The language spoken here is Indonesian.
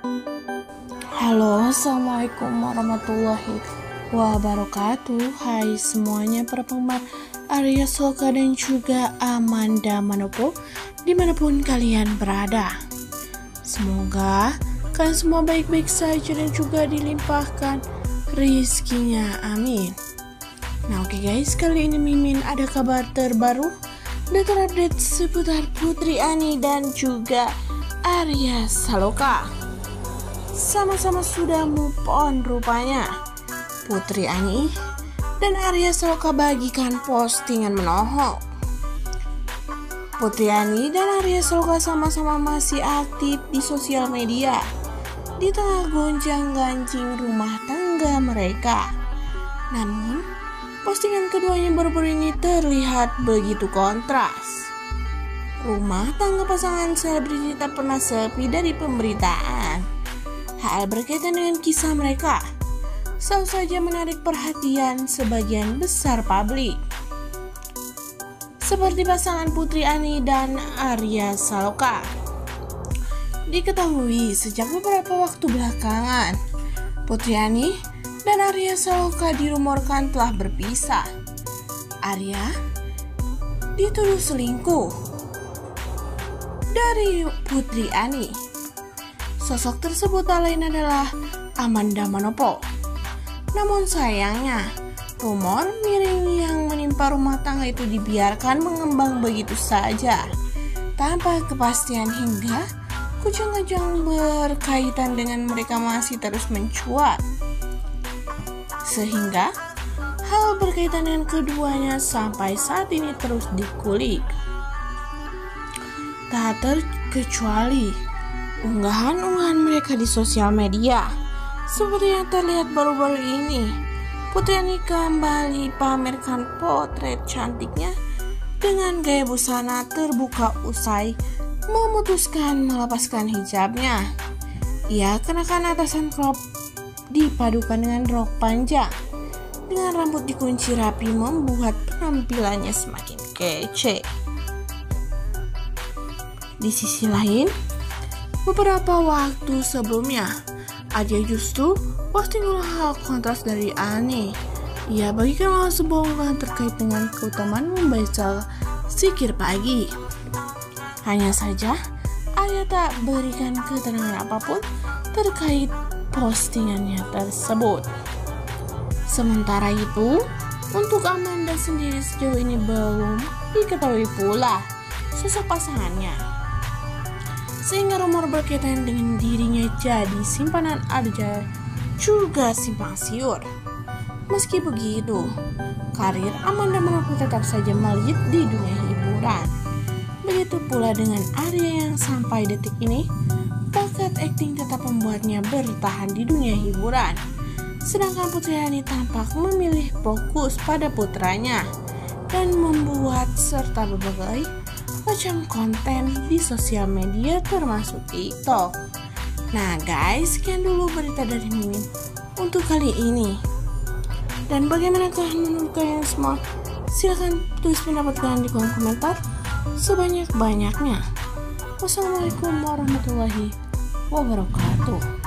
Halo, assalamualaikum warahmatullahi wabarakatuh. Hai semuanya para penggemar Arya Saloka dan juga Amanda Manopo dimanapun kalian berada. Semoga kalian semua baik-baik saja dan juga dilimpahkan rizkinya, amin. Nah oke guys, kali ini Mimin ada kabar terbaru dan terupdate seputar Putri Ani dan juga Arya Saloka. Sama-sama sudah move on rupanya. Putri Ani dan Arya Saloka bagikan postingan menohok. Putri Ani dan Arya Saloka sama-sama masih aktif di sosial media di tengah gonjang-ganjing rumah tangga mereka. Namun, postingan keduanya baru-baru ini terlihat begitu kontras. Rumah tangga pasangan selebriti tak pernah sepi dari pemberitaan. Hal berkaitan dengan kisah mereka selalu saja menarik perhatian sebagian besar publik. Seperti pasangan Putri Ani dan Arya Saloka. Diketahui sejak beberapa waktu belakangan, Putri Ani dan Arya Saloka dirumorkan telah berpisah. Arya dituduh selingkuh dari Putri Ani. Sosok tersebut tak lain adalah Amanda Manopo. Namun sayangnya, rumor miring yang menimpa rumah tangga itu dibiarkan mengembang begitu saja, tanpa kepastian hingga kucing-kucing berkaitan dengan mereka masih terus mencuat. Sehingga hal berkaitan dengan keduanya sampai saat ini terus dikulik. Tak terkecuali unggahan-unggahan mereka di sosial media. Seperti yang terlihat baru-baru ini, Putri Ani kembali pamerkan potret cantiknya dengan gaya busana terbuka usai memutuskan melepaskan hijabnya. Ia kenakan atasan crop dipadukan dengan rok panjang dengan rambut dikunci rapi membuat penampilannya semakin kece. Di sisi lain, beberapa waktu sebelumnya, Arya justru posting hal kontras dari Ani. Ia bagikan sebuah unggahan terkait dengan keutamaan membaca zikir pagi. Hanya saja, Arya tak berikan keterangan apapun terkait postingannya tersebut. Sementara itu, untuk Amanda sendiri sejauh ini belum diketahui pula sosok pasangannya, sehingga rumor berkaitan dengan dirinya jadi simpanan Arya juga simpang siur. Meski begitu, karir Amanda Manopo tetap saja melejit di dunia hiburan. Begitu pula dengan Arya yang sampai detik ini bakat akting tetap membuatnya bertahan di dunia hiburan. Sedangkan Putri Ani tampak memilih fokus pada putranya dan membuat serta berbagai macam konten di sosial media termasuk TikTok. Nah guys, sekian dulu berita dari Mimin untuk kali ini. Dan bagaimanakah menurut kalian semua? Silahkan tulis pendapat kalian di kolom komentar sebanyak-banyaknya. Wassalamualaikum warahmatullahi wabarakatuh.